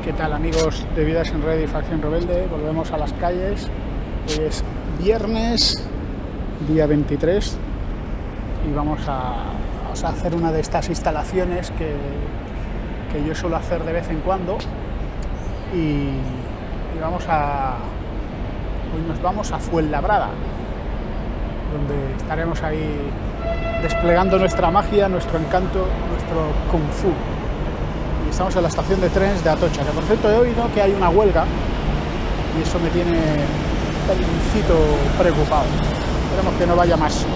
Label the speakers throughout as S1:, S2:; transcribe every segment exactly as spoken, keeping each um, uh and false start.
S1: ¿Qué tal, amigos de Vidas en Red y Facción Rebelde? Volvemos a las calles. Hoy es viernes, día veintitrés, y vamos a, vamos a hacer una de estas instalaciones que, que yo suelo hacer de vez en cuando. Y, y vamos a... Hoy nos vamos a Fuenlabrada, donde estaremos ahí desplegando nuestra magia, nuestro encanto, nuestro kung fu. Y estamos en la estación de trenes de Atocha, que por cierto he oído que hay una huelga y eso me tiene un pelincito preocupado. Esperemos que no vaya más.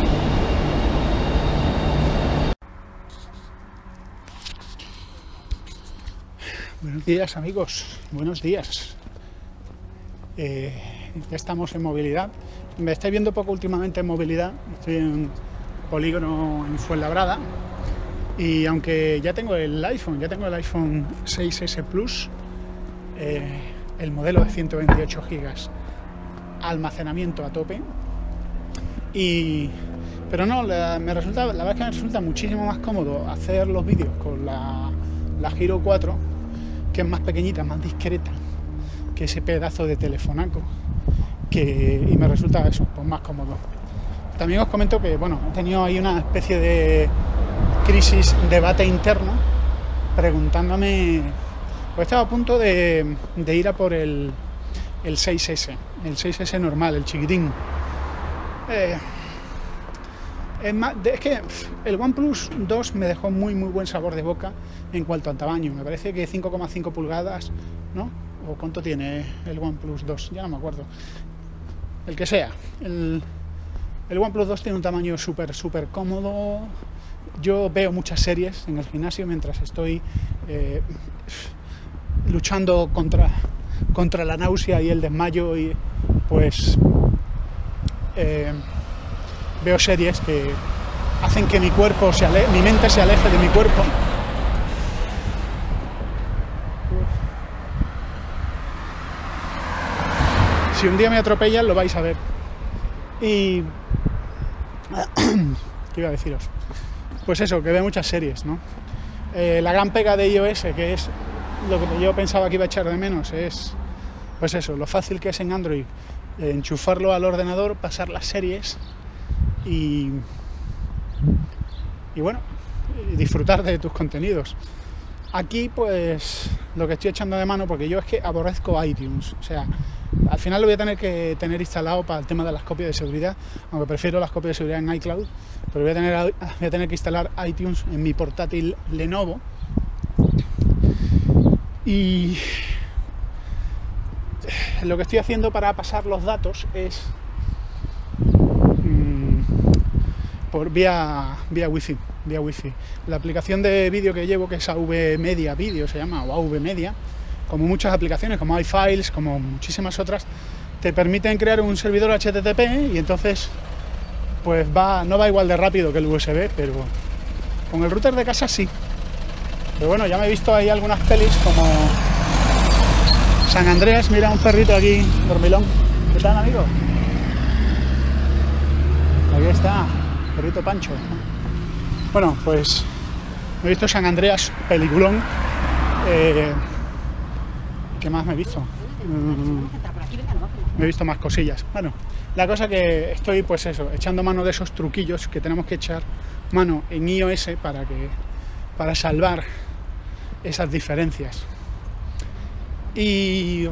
S1: Buenos días, amigos, buenos días. Eh, ya estamos en movilidad. Me estáis viendo poco últimamente en movilidad. Estoy en polígono en Fuenlabrada. Y aunque ya tengo el iPhone, ya tengo el iPhone seis ese Plus, eh, el modelo de ciento veintiocho gigas, almacenamiento a tope. Y, pero no, la, me resulta, la verdad es que me resulta muchísimo más cómodo hacer los vídeos con la, la Giro cuatro, que es más pequeñita, más discreta que ese pedazo de telefonaco, que, y me resulta eso, pues más cómodo. También os comento que, bueno, he tenido ahí una especie de crisis, debate interno, preguntándome, pues estaba a punto de, de ir a por el, el seis ese, el seis ese normal, el chiquitín. Eh, es, más, es que el OnePlus dos me dejó muy muy buen sabor de boca en cuanto al tamaño. Me parece que cinco coma cinco pulgadas, ¿no? ¿O cuánto tiene el OnePlus dos? Ya no me acuerdo. El que sea. El, el OnePlus dos tiene un tamaño súper súper cómodo. Yo veo muchas series en el gimnasio mientras estoy eh, luchando contra, contra la náusea y el desmayo, y pues eh, veo series que hacen que mi cuerpo se ale- mi mente se aleje de mi cuerpo. Si un día me atropellan lo vais a ver. Y ¿qué iba a deciros? Pues eso, que veo muchas series, ¿no? Eh, la gran pega de iOS, que es lo que yo pensaba que iba a echar de menos, es pues eso, lo fácil que es en Android eh, enchufarlo al ordenador, pasar las series y y bueno, y disfrutar de tus contenidos. Aquí pues lo que estoy echando de mano, porque yo es que aborrezco iTunes, o sea, al final lo voy a tener que tener instalado para el tema de las copias de seguridad, aunque prefiero las copias de seguridad en iCloud, pero voy a tener, voy a tener que instalar iTunes en mi portátil Lenovo. Y lo que estoy haciendo para pasar los datos es mmm, por vía, vía wifi, vía wifi. La aplicación de vídeo que llevo, que es A V Media Video, se llama, o A V Media, como muchas aplicaciones, como iFiles, como muchísimas otras, te permiten crear un servidor H T T P y entonces pues va, no va igual de rápido que el U S B, pero con el router de casa sí. Pero bueno, ya me he visto ahí algunas pelis como San Andreas. Mira, un perrito aquí, dormilón. ¿Qué tal, amigo? Aquí está, perrito Pancho. Bueno, pues me he visto San Andreas, peliculón. Eh, ¿Qué más me he visto? Mm, me he visto más cosillas. Bueno, la cosa que estoy, pues eso, echando mano de esos truquillos que tenemos que echar mano en iOS para que para salvar esas diferencias. Y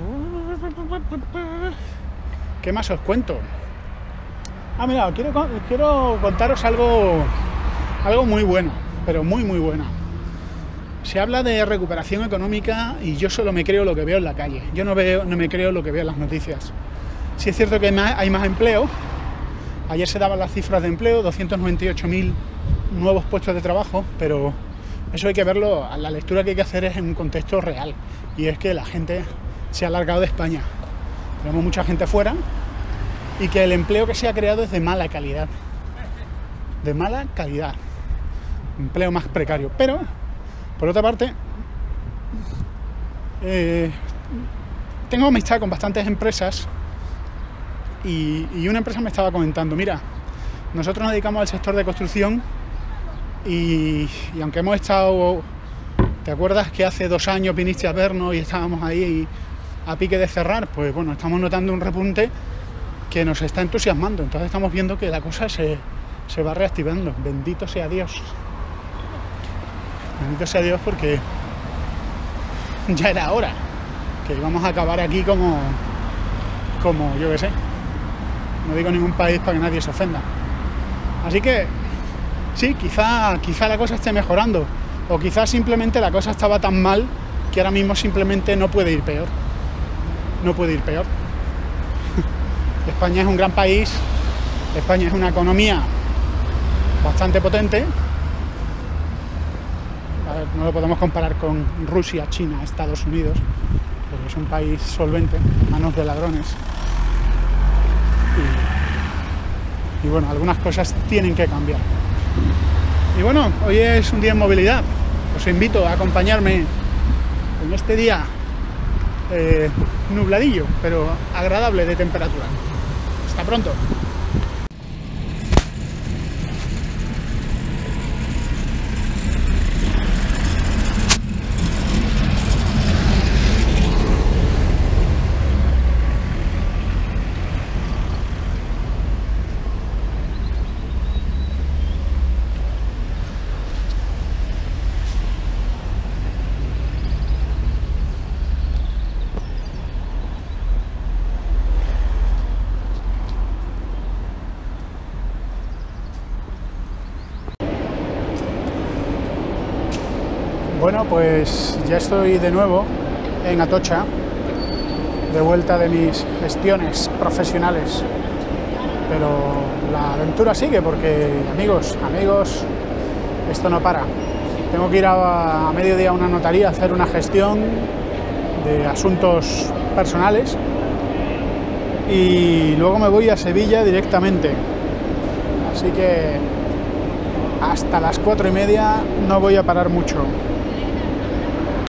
S1: ¿qué más os cuento? Ah, mira, quiero, quiero contaros algo algo muy bueno, pero muy muy bueno. Se habla de recuperación económica y yo solo me creo lo que veo en la calle. Yo no veo, no me creo lo que veo en las noticias. Sí es cierto que hay más, hay más empleo. Ayer se daban las cifras de empleo, doscientos noventa y ocho mil nuevos puestos de trabajo, pero eso hay que verlo, la lectura que hay que hacer es en un contexto real. Y es que la gente se ha largado de España. Tenemos mucha gente fuera y que el empleo que se ha creado es de mala calidad. De mala calidad. Empleo más precario. Pero por otra parte, eh, tengo amistad con bastantes empresas y, y una empresa me estaba comentando, mira, nosotros nos dedicamos al sector de construcción y, y aunque hemos estado ¿Te acuerdas que hace dos años viniste a vernos y estábamos ahí a pique de cerrar? Pues bueno, estamos notando un repunte que nos está entusiasmando. Entonces estamos viendo que la cosa se, se va reactivando. Bendito sea Dios. Bendito sea Dios, porque ya era hora que íbamos a acabar aquí como, como yo qué sé. No digo ningún país para que nadie se ofenda. Así que sí, quizá, quizá la cosa esté mejorando. O quizás simplemente la cosa estaba tan mal que ahora mismo simplemente no puede ir peor. No puede ir peor. España es un gran país, España es una economía bastante potente. A ver, no lo podemos comparar con Rusia, China, Estados Unidos, pero es un país solvente, manos de ladrones. Y, y bueno, algunas cosas tienen que cambiar. Y bueno, hoy es un día en movilidad. Os invito a acompañarme en este día eh, nubladillo, pero agradable de temperatura. Hasta pronto. Bueno, pues ya estoy de nuevo en Atocha, de vuelta de mis gestiones profesionales, pero la aventura sigue porque, amigos, amigos, esto no para. Tengo que ir a, a mediodía a una notaría a hacer una gestión de asuntos personales y luego me voy a Sevilla directamente, así que hasta las cuatro y media no voy a parar mucho.